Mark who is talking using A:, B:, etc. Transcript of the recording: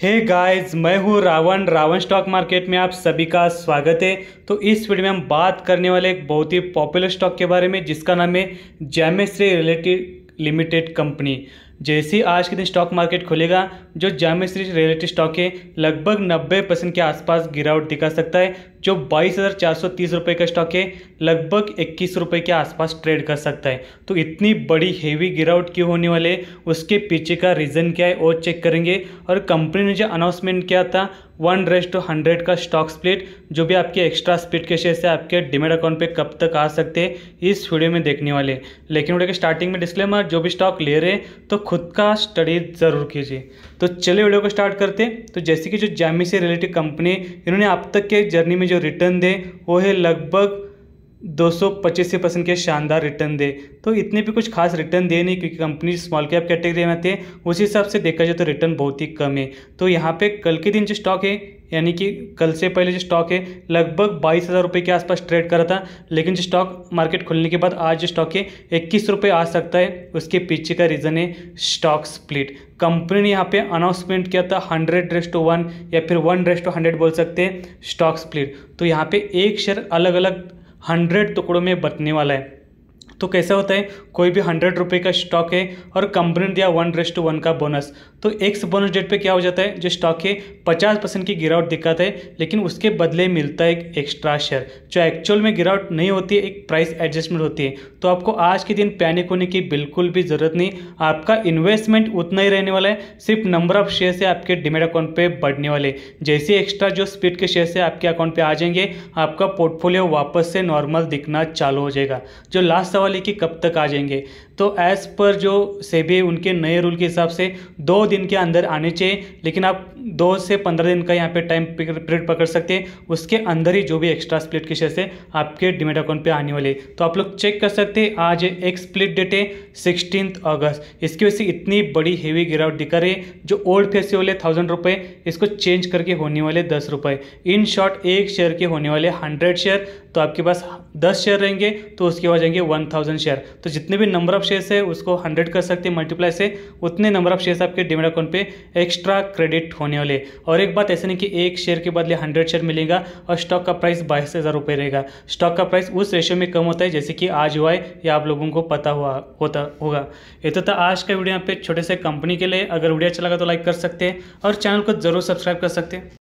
A: Hey guys, मैं हूँ Ravan Ravan stock market में आप सभी का स्वागत है। तो इस वीडियो में हम बात करने वाले एक बहुत ही पॉपुलर स्टॉक के बारे में जिसका नाम है जेमेश्री रियल्टी लिमिटेड कंपनी। जैसे ही आज के दिन स्टॉक मार्केट खुलेगा, जो जेमेश्री रियल्टी स्टॉक है लगभग 90% के आसपास गिरावट दिखा सकता है। जो 22,430 रुपये का स्टॉक है लगभग 21 रुपये के आसपास ट्रेड कर सकता है। तो इतनी बड़ी हेवी गिरावट क्यों होने वाले, उसके पीछे का रीज़न क्या है वो चेक करेंगे। और कंपनी ने जो अनाउंसमेंट किया था 1:100 का स्टॉक स्प्लिट, जो भी आपके एक्स्ट्रा स्प्लिट के शेयर से आपके डीमैट अकाउंट पे कब तक आ सकते हैं, इस वीडियो में देखने वाले। लेकिन वीडियो के स्टार्टिंग में डिस्क्लेमर, जो भी स्टॉक ले रहे हैं तो खुद का स्टडी ज़रूर कीजिए। तो चलिए वीडियो को स्टार्ट करते हैं। तो जैसे कि जो जेमेश्री रियल्टी कंपनी, इन्होंने अब तक के जर्नी में जो रिटर्न दे वो है लगभग 285% के शानदार रिटर्न दे। तो इतने भी कुछ खास रिटर्न दे नहीं, क्योंकि कंपनी स्मॉल कैप कैटेगरी में आते हैं, उस हिसाब से देखा जाए तो रिटर्न बहुत ही कम है। तो यहाँ पे कल के दिन जो स्टॉक है, यानी कि कल से पहले जो स्टॉक है लगभग 22,000 रुपये के आसपास ट्रेड करा था। लेकिन जो स्टॉक मार्केट खुलने के बाद आज जो स्टॉक है 21 रुपये आ सकता है। उसके पीछे का रीज़न है स्टॉक स्प्लिट। कंपनी ने यहाँ पे अनाउंसमेंट किया था 100:1 या फिर 1:100 बोल सकते हैं स्टॉक स्प्लिट। तो यहाँ पे एक शेयर अलग अलग 100 टुकड़ों में बंटने वाला है। तो कैसा होता है, कोई भी 100 रुपये का स्टॉक है और कंपनी ने दिया 1:1 का बोनस, तो एक्स बोनस डेट पे क्या हो जाता है, जो स्टॉक है 50% की गिरावट दिखाता है, लेकिन उसके बदले मिलता है एक एक्स्ट्रा शेयर। जो एक्चुअल में गिरावट नहीं होती है, एक प्राइस एडजस्टमेंट होती है। तो आपको आज के दिन पैनिक होने की बिल्कुल भी ज़रूरत नहीं। आपका इन्वेस्टमेंट उतना ही रहने वाला है, सिर्फ नंबर ऑफ शेयर से आपके डीमैट अकाउंट पे बढ़ने वाले। जैसे एक्स्ट्रा जो स्प्लिट के शेयर से आपके अकाउंट पे आ जाएंगे, आपका पोर्टफोलियो वापस से नॉर्मल दिखना चालू हो जाएगा। जो लास्ट सवाल है कि कब तक आ जाएंगे, तो एज़ पर जो सेबी उनके नए रूल के हिसाब से 2 दिन के अंदर आने चाहिए। लेकिन आप 2 से 15 दिन का यहाँ पे टाइम पीरियड पकड़ सकते हैं, उसके अंदर ही जो भी एक्स्ट्रा स्प्लिट के शेयर से आपके डीमैट अकाउंट पे आने वाले। तो आप लोग चेक कर सकते हैं, आज एक स्प्लिट डेट है 16 अगस्त। इसकी वजह से इतनी बड़ी हेवी गिरावट दिखा रही है। जो ओल्ड फेस से वाले 1000 रुपये, इसको चेंज करके होने वाले 10 रुपये। इन शॉर्ट एक शेयर के होने वाले 100 शेयर। तो आपके पास 10 शेयर रहेंगे तो उसके बाद जाएंगे 1000 शेयर। तो जितने भी नंबर ऑफ शेयर्स है उसको 100 कर सकते हैं मल्टीप्लाई से, उतने नंबर ऑफ शेयर्स आपके डीमैट अकाउंट पे एक्स्ट्रा क्रेडिट होने वाले। और एक बात ऐसे नहीं कि एक शेयर के बदले 100 शेयर मिलेगा और स्टॉक का प्राइस 22,000 रुपये रहेगा। स्टॉक का प्राइस उस रेशियो में कम होता है जैसे कि आज हुआ है, या आप लोगों को पता होगा। ये तो था आज का वीडियो यहाँ पे छोटे से कंपनी के लिए। अगर वीडियो अच्छा लगा तो लाइक कर सकते हैं और चैनल को जरूर सब्सक्राइब कर सकते हैं।